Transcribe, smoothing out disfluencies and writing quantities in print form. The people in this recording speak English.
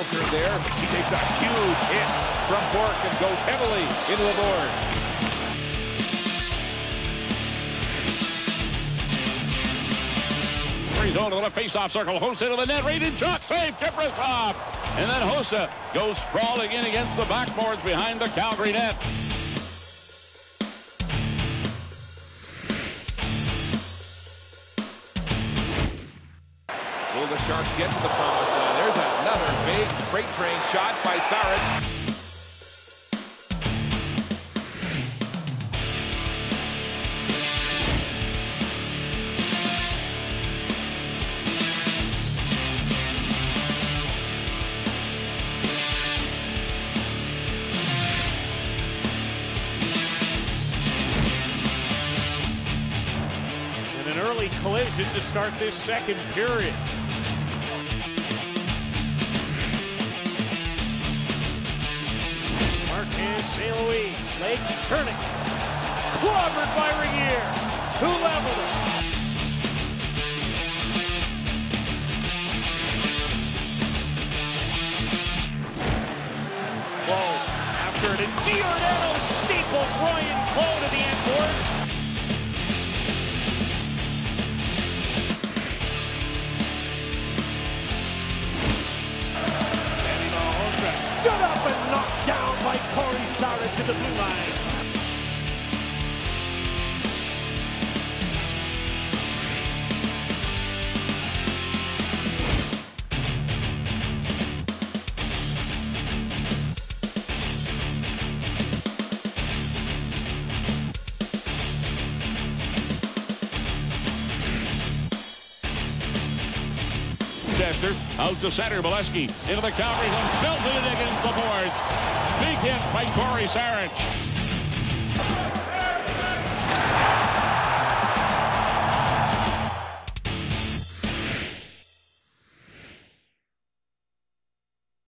Falkner there. He takes a huge hit from Bourque and goes heavily into the board. He's going to the left face-off circle. Hossa to the net. Rated shot. Save. Kiprusoff. And then Hossa goes sprawling in against the backboards behind the Calgary net. Will the Sharks get to the promised land? There's another big freight train shot by Saric. An early collision to start this second period. Marquez St. Louis, legs turning. Clobbered by Regier, who leveled it. Clowe after it, and Giordano staples Ryan Clowe to the end boards. Stood up and knocked down by Corey Saric to the blue line. Chester out to center. Bolesky into the Calgary zone. Belted it against the boards. Big hit by Corey Saric.